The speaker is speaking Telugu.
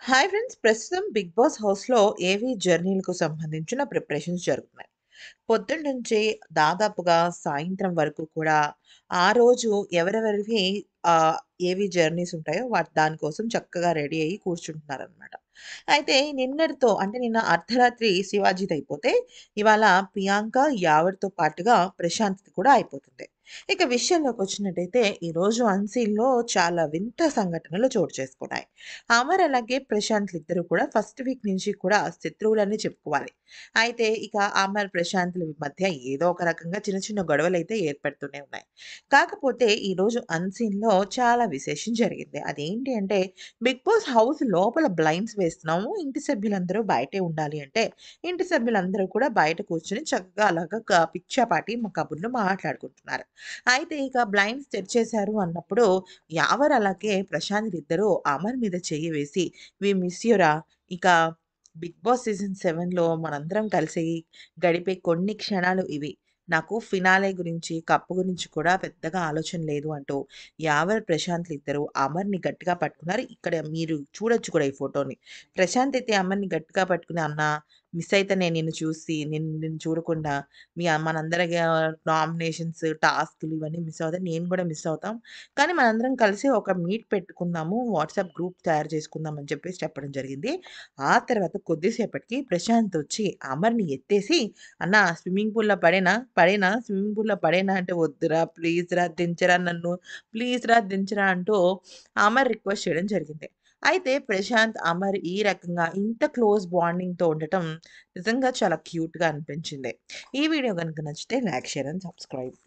Hi friends! ప్రస్తుతం 'బిగ్ బాస్' హౌస్‌లో ఏవీ జర్నీలకు సంబంధించిన ప్రిపరేషన్స్ జరుగుతున్నాయి. పొద్దున్నుంచి దాదాపుగా సాయంత్రం వరకు కూడా ఆ రోజు ఎవరెవరివి ఏవి జర్నీస్ ఉంటాయో దాని కోసం చక్కగా రెడీ అయ్యి కూర్చుంటున్నారనమాట. అయితే నిన్నటితో అంటే నిన్న అర్ధరాత్రి శివాజీదయిపోతే ఇవాళ ప్రియాంక, యావర్‌తో పాటుగా ప్రశాంత్‌ది కూడా అయిపోతుంది. ఇక విషయంలోకొచ్చినట్టయితే ఈరోజు అన్సీన్‌లో చాలా వింత సంఘటనలు చోటు చేసుకున్నాయి. అమర్ అలాగే ప్రశాంత్‌లిద్దరూ కూడా ఫస్ట్ వీక్ నుంచి కూడా శత్రువులనే చెప్పుకోవాలి. అయితే ఇక అమర్, ప్రశాంత్‌ల మధ్య ఏదో ఒక రకంగా చిన్న చిన్న గొడవలైతే ఏర్పడుతూనే ఉన్నాయి. కాకపోతే ఈరోజు అన్‌సీన్‌లో చాలా విశేషం జరిగింది. అదేంటి అంటే బిగ్ బాస్ హౌస్ లోపల బ్లైండ్స్ వేస్తున్నాము. ఇంటి సభ్యులందరూ బయటే ఉండాలి అంటే, ఇంటి సభ్యులందరూ కూడా బయట కూర్చొని చక్కగా అలాగా పిచ్చాపాటి కబుర్లు మాట్లాడుకుంటున్నారు. అయితే ఇక బ్లైండ్స్ తెరిచేశారు అన్నప్పుడు యావర్ అలాగే ప్రశాంత్ ఇద్దరు అమర్ మీద చెయ్యి వేసి, "వి మిస్ యూ రా! ఇక 'బిగ్ బాస్' సీజన్ 7లో మనందరం కలిసి గడిపే కొన్ని క్షణాలు ఇవి. నాకు ఫినాలే గురించి, కప్పు గురించి కూడా పెద్దగా ఆలోచన లేదు" అంటూ యావర్, ప్రశాంత్‌లిద్దరూ అమర్‌ని గట్టిగా పట్టుకున్నారు. ఇక్కడ మీరు చూడొచ్చు కూడా ఈ ఫోటోని. ప్రశాంత్ అయితే అమర్‌ని గట్టిగా పట్టుకొని, "అన్నా మిస్ అయితనే నిన్ను చూసి, నిన్ను చూడకుండా. మనందరి నామినేషన్స్, టాస్క్‌లు ఇవన్నీ మిస్ అవుతాయి. నేను కూడా మిస్ అవుతాం. కానీ మనందరం కలిసి ఒక మీట్ పెట్టుకుందాము. వాట్సాప్ గ్రూప్ తయారు చేసుకుందాం" అని చెప్పేసి చెప్పడం జరిగింది. ఆ తర్వాత కొద్దిసేపటికి ప్రశాంత్ వచ్చి అమర్‌ని ఎత్తేసి, "అన్నా స్విమ్మింగ్ పూల్‌లో పడేనా? పడేనా? స్విమ్మింగ్ పూల్‌లో పడేనా?" అంటే, "వద్దురా! ప్లీజ్‌రా దించరా నన్ను. ప్లీజ్‌రా దించరా" అంటూ అమర్ రిక్వెస్ట్ చేయడం జరిగింది. అయితే ప్రశాంత్, అమర్ ఈ రకంగా ఇంత క్లోజ్ బాండింగ్‌తో ఉండటం నిజంగా చాలా క్యూట్‌గా అనిపించింది. ఈ వీడియో గనుక నచ్చితే లైక్, షేర్ అండ్ సబ్స్క్రైబ్.